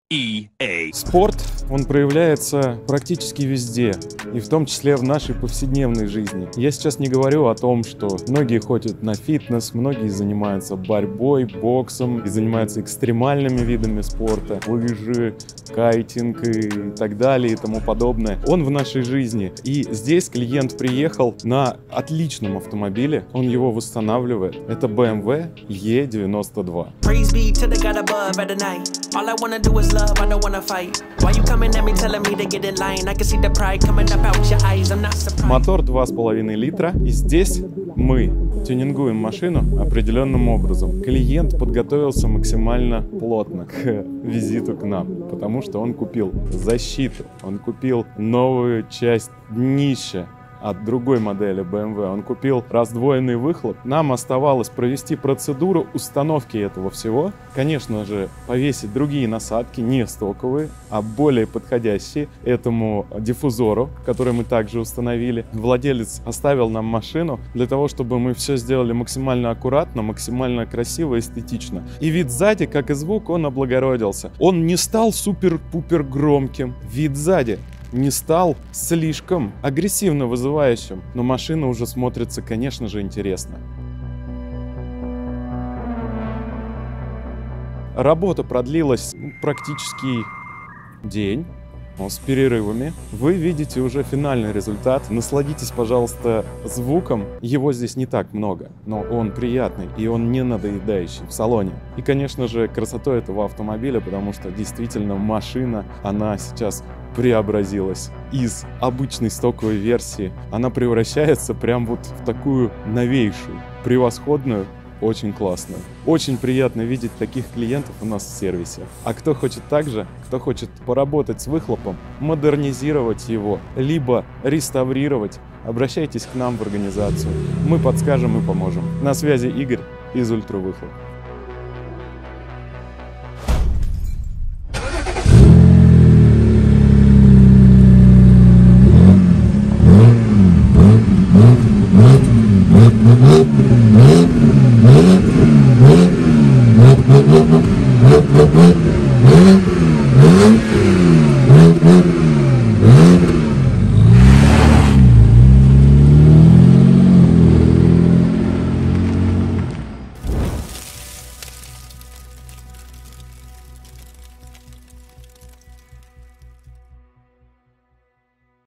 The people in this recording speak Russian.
EA. Спорт, он проявляется практически везде, и в том числе в нашей повседневной жизни. Я сейчас не говорю о том, что многие ходят на фитнес, многие занимаются борьбой, боксом, и занимаются экстремальными видами спорта, лыжи, кайтинг и так далее и тому подобное. Он в нашей жизни. И здесь клиент приехал на отличном автомобиле, он его восстанавливает. Это BMW E92. Praise be to the God above at the night. All I wanna do is love, I don't wanna fight. Why you coming at me telling me to get in line? I can see the pride coming up out your eyes. I'm not surprised. Мотор 2,5 литра. И здесь мы тюнингуем машину определенным образом. Клиент подготовился максимально плотно к визиту к нам, потому что он купил защиту, он купил новую часть днища от другой модели BMW. Он купил раздвоенный выхлоп. Нам оставалось провести процедуру установки этого всего. Конечно же, повесить другие насадки, не стоковые, а более подходящие этому диффузору, который мы также установили. Владелец оставил нам машину для того, чтобы мы все сделали максимально аккуратно, максимально красиво, эстетично. И вид сзади, как и звук, он облагородился. Он не стал супер-пупер громким. Вид сзади не стал слишком агрессивно вызывающим, но машина уже смотрится, конечно же, интересно. Работа продлилась практически день, с перерывами. Вы видите уже финальный результат. Насладитесь, пожалуйста, звуком. Его здесь не так много, но он приятный и он не надоедающий в салоне. И, конечно же, красотой этого автомобиля, потому что действительно машина, она сейчас преобразилась из обычной стоковой версии. Она превращается прям вот в такую новейшую, превосходную, очень классную. Очень приятно видеть таких клиентов у нас в сервисе. А кто хочет также, кто хочет поработать с выхлопом, модернизировать его, либо реставрировать, обращайтесь к нам в организацию. Мы подскажем и поможем. На связи Игорь из Ультравыхлоп.